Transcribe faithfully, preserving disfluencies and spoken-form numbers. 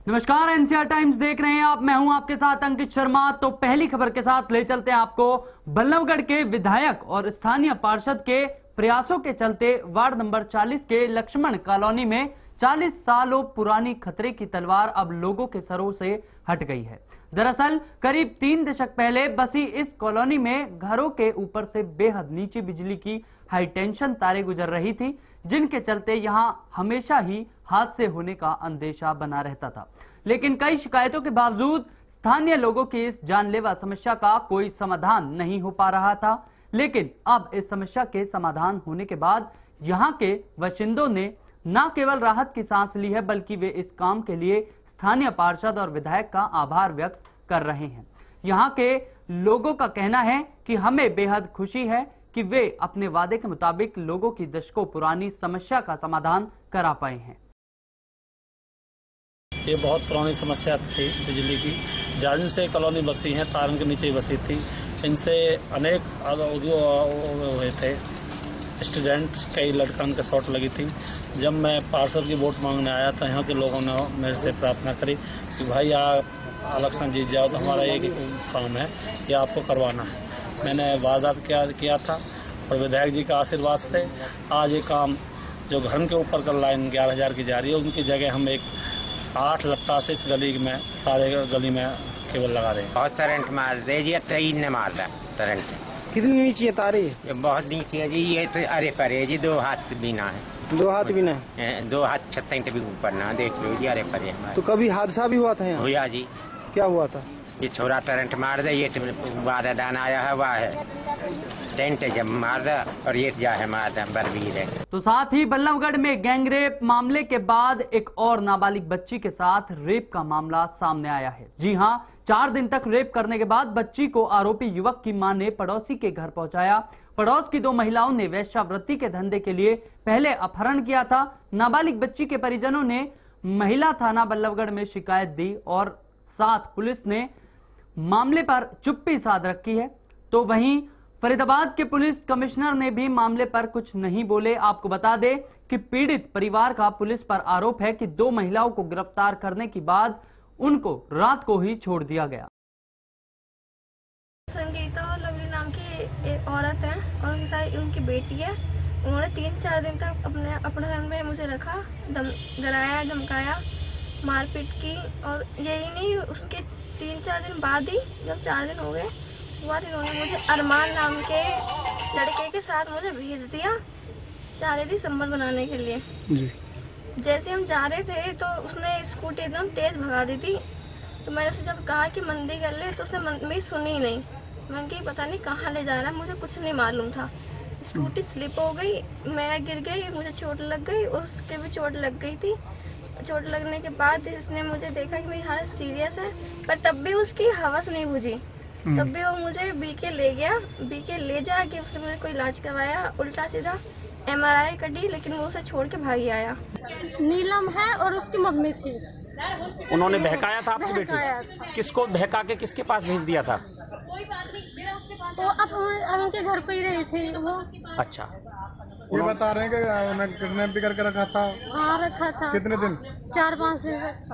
नमस्कार, NCR times देख रहे हैं आप। मैं हूं आपके साथ अंकित शर्मा। तो पहली खबर के साथ ले चलते हैं आपको बल्लभगढ़ के विधायक और स्थानीय पार्षद के प्रयासों के चलते वार्ड नंबर चालीस के लक्ष्मण कॉलोनी में चालीस सालों पुरानी खतरे की तलवार अब लोगों के सरों से हट गई है। दरअसल करीब तीन दशक पहले बसी इस कॉलोनी में घरों के ऊपर से बेहद नीची बिजली की हाई टेंशन तारें गुजर रही थी, जिनके चलते यहां हमेशा ही हादसे होने का अंदेशा बना रहता था। लेकिन कई शिकायतों के बावजूद स्थानीय लोगों की इस जानलेवा समस्या का कोई समाधान नहीं हो पा रहा था। लेकिन अब इस समस्या के समाधान होने के बाद यहां के बाशिंदों ने न केवल राहत की सांस ली है, बल्कि वे इस काम के लिए स्थानीय पार्षद और विधायक का आभार व्यक्त कर रहे हैं। यहाँ के लोगों का कहना है कि हमें बेहद खुशी है कि वे अपने वादे के मुताबिक लोगों की दशकों पुरानी समस्या का समाधान करा पाए हैं। ये बहुत पुरानी समस्या थी बिजली की। जाजिन से कॉलोनी बसी है, तारन के नीचे बसी थी। इनसे अनेक हुए थे स्टूडेंट, कई लड़कन के शॉट लगी थी। जब मैं पार्षद की वोट मांगने आया तो यहाँ के लोगों ने मेरे से प्रार्थना करी कि भाई आप इलेक्शन जीत जाओ तो हमारा एक काम है कि आपको करवाना है। मैंने वादा किया किया था और विधायक जी का आशीर्वाद से आज ये काम जो घर के ऊपर का लाइन ग्यारह हजार की जा रही है, उनकी जगह हम एक आठ लट्टा से इस गली में सारे गली में केबल लगा रहे हैं। बहुत करंट मार दे जी, ट्रेन ने मार दा करंट। कितनी नीची है तारे? ये बहुत नीची है जी, ये तो अरे परे जी, दो हाथ बिना है। दो हाथ बिना है? दो हाथ छत्तीस भी ऊपर ना, देख लो जी, अरे परे। तो कभी हादसा भी हुआ था यहाँ? हुआ जी। क्या हुआ था? ये छोरा करंट मार दे, ये बारह डान आया है, वह है टेंट जब मार रहा और ये जा है मार रहा बलवीर है। तो साथ ही बल्लभगढ़ में गैंगरेप मामले के बाद एक और नाबालिग बच्ची के साथ रेप का मामला सामने आया है। जी हां, चार दिन तक रेप करने के बाद बच्ची को आरोपी युवक की मां ने पड़ोसी के घर पहुंचाया। पड़ोस की दो महिलाओं ने वेश्यावृत्ति के धंधे के लिए पहले अपहरण किया था। नाबालिग बच्ची के परिजनों ने महिला थाना बल्लभगढ़ में शिकायत दी और साथ पुलिस ने मामले पर चुप्पी साध रखी है। तो वहीं फरीदाबाद के पुलिस कमिश्नर ने भी मामले पर कुछ नहीं बोले। आपको बता दें कि पीड़ित परिवार का पुलिस पर आरोप है कि दो महिलाओं को गिरफ्तार करने के बाद उनको रात को ही छोड़ दिया गया। संगीता और लवली नाम की एक औरत है और उनकी सारी उनकी बेटी है। उन्होंने तीन चार दिन तक अपने अपहरण में मुझे रखा, दम डराया, धमकाया, मारपीट की। और यही नहीं, उसके तीन चार दिन बाद ही जब चार दिन हो गए उसके बाद इन्होंने मुझे अरमान नाम के लड़के के साथ मुझे भेज दिया शारीरिक संबंध बनाने के लिए जी। जैसे हम जा रहे थे तो उसने स्कूटी एकदम तेज भगा दी थी। तो मैंने उससे जब कहा कि मंदी कर ले तो उसने मेरी सुनी नहीं। मैंने कही पता नहीं कहाँ ले जा रहा है, मुझे कुछ नहीं मालूम था। स्कूटी स्लिप हो गई, मैं गिर गई, मुझे चोट लग गई और उसके भी चोट लग गई थी। चोट लगने के बाद इसने मुझे देखा कि मेरी हालत सीरियस है, पर तब भी उसकी हवस नहीं बुझी। तब भी वो मुझे बीके ले गया। बीके ले जाके उसने मुझे कोई इलाज करवाया, उल्टा सीधा एमआरआई कटी, लेकिन वो उसे छोड़ के भागी आया। नीलम है और उसकी मम्मी थी। उन्होंने बहकाया था आपकी बेटी? किसको बहका के किसके पास भेज दिया था? वो अब उनके घर पे ही रही थी वो। अच्छा, ये बता रहे हैं कि उन्हें किडनैप भी करके रखा था? हाँ, रखा था। कितने दिन? चार पाँच दिन।